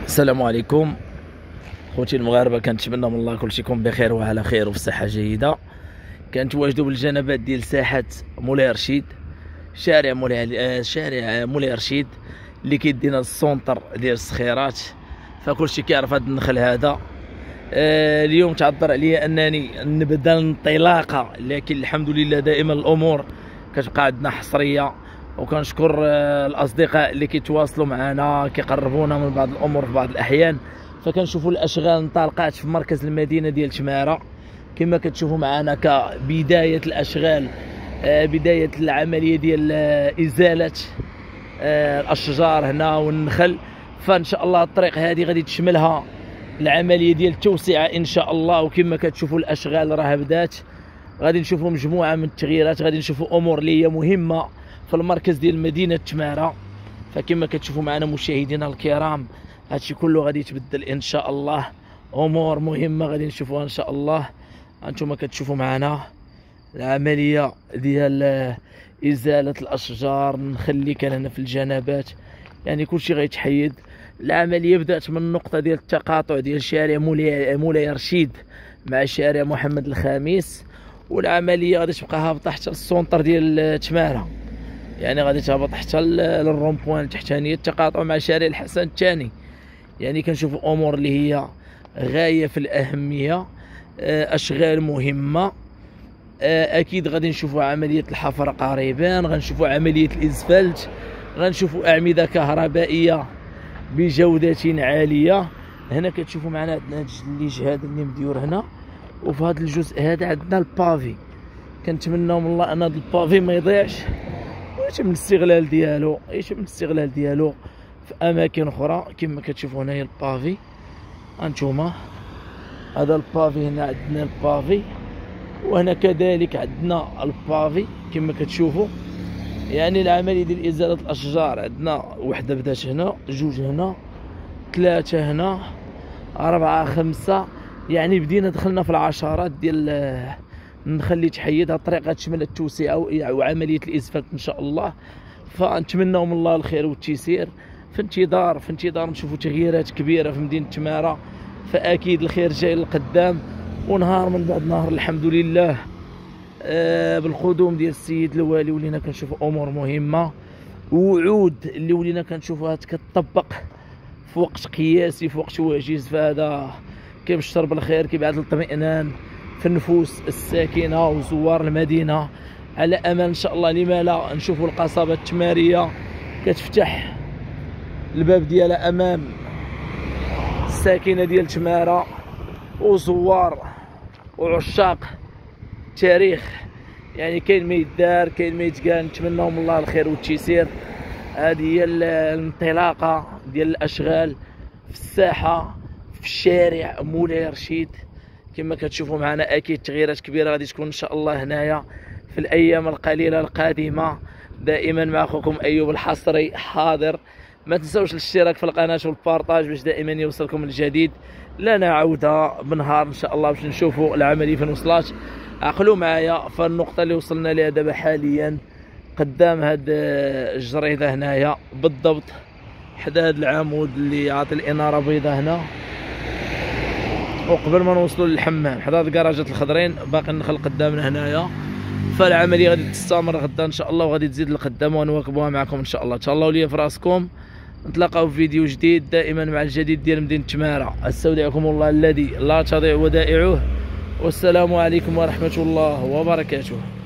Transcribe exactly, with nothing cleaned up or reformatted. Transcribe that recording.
السلام عليكم خوتي المغاربه، كنتمنى من الله كلشي يكون بخير وعلى خير وفي صحه جيده. كنتواجدوا بالجنبات ديال ساحه مولاي رشيد، شارع مولاي شارع مولاي رشيد اللي كيدينا للسونتر ديال السخيرات، فكلشي كيعرف هذا النخل هذا. آه اليوم تعذر عليا انني نبدا الانطلاقه، لكن الحمد لله دائما الامور كتبقى عندنا حصريه، وكنشكر آه الاصدقاء اللي كيتواصلوا معنا كيقربونا من بعض الامور في بعض الاحيان. فكنشوفوا الاشغال انطلقات في مركز المدينه ديال تماره كما كتشوفوا معنا كبدايه الاشغال، آه بدايه العمليه ديال آه ازاله آه الاشجار هنا والنخل. فان شاء الله الطريق هذه غادي تشملها العمليه ديال التوسعه ان شاء الله، وكما كتشوفوا الاشغال راه بدات. غادي نشوفوا مجموعه من التغييرات، غادي نشوفوا امور اللي هي مهمه في المركز ديال مدينه تماره. فكما كتشوفوا معنا مشاهدينا الكرام، هادشي كله غادي يتبدل ان شاء الله، امور مهمه غادي نشوفوها ان شاء الله. انتم كتشوفوا معنا العمليه ديال ازاله الاشجار، نخلي كان هنا في الجنبات، يعني كلشي غيتحيد. العمليه بدات من النقطه ديال التقاطع ديال شارع مولاي مولاي رشيد مع شارع محمد الخامس، والعمليه غادي تبقى هابطه حتى السونتر ديال تماره، يعني غادي تهبط حتى للرومبوان التحتانيه، التقاطع مع شارع الحسن الثاني. يعني كنشوفوا امور اللي هي غايه في الاهميه، اشغال مهمه. اكيد غادي نشوفوا عمليه الحفر قريبا، غنشوفوا عمليه الاسفلت، غنشوفوا اعمده كهربائيه بجوده عاليه. هنا كتشوفوا معنا عندنا هاد الليج هذا اللي مديور هنا، وفي هذا الجزء هذا عندنا البافي. كنتمناو من الله ان هذا البافي ما يضيعش، ويتم الاستغلال ديالو يتم الاستغلال ديالو في اماكن اخرى. كما كتشوفوا هنايا البافي، هانتوما هذا البافي، هنا عندنا البافي، وهنا كذلك عندنا البافي كما كتشوفوا. يعني العمليه ديال ازاله الاشجار عندنا وحده بدات هنا، جوج هنا، ثلاثه هنا، اربعه، خمسه، يعني بدينا دخلنا في العشرات ديال نخلي تحيد. هاد الطريق غتشمل التوسعه وعمليه الاسفلت ان شاء الله. فنتمناو من الله الخير والتيسير، في انتظار في انتظار نشوفوا تغييرات كبيره في مدينه تماره. فاكيد الخير جاي للقدام، ونهار من بعد نهار الحمد لله آه بالقدوم ديال السيد الوالي ولينا كنشوفوا امور مهمه، ووعود اللي ولينا كنشوفوها كتطبق في وقت قياسي، في وقت وجيز. فهذا كيبشر بالخير، كيبعث الاطمئنان في النفوس الساكنه وزوار المدينه، على امل ان شاء الله لما لا نشوفوا القصبه التماريه كتفتح الباب ديالها امام الساكنه ديال تماره وزوار وعشاق تاريخ. يعني كاين ما يدار، كاين ما يتقال. نتمناو من الله الخير والتيسير. هذه هي الانطلاقه ديال الاشغال في الساحه في الشارع مولاي رشيد. كما كتشوفوا معنا اكيد تغييرات كبيره غادي تكون ان شاء الله هنايا في الايام القليله القادمه. دائما مع اخوكم ايوب الحصري حاضر. ما تنساوش الاشتراك في القناه والبارطاج باش دائما يوصلكم الجديد. لنا عوده بنهار ان شاء الله باش نشوفوا العمليه فين وصلات. عقلوا معايا فالنقطه اللي وصلنا لها دابا حاليا قدام هاد الجريده هنايا بالضبط، حدا هاد العمود اللي يعطي الاناره بيضاء هنا، وقبل ما نوصلوا للحمام حدا هاد الكراجات الخضرين باقي النخل قدامنا هنايا. فالعمليه غادي تستمر غدا ان شاء الله، وغادي تزيد لقدام ونواكبوها معكم ان شاء الله. تهلاو ليا في راسكم، نتلاقاو في فيديو جديد دائما مع الجديد ديال مدينه تماره. استودعكم الله الذي لا تضيع ودائعه، والسلام عليكم ورحمه الله وبركاته.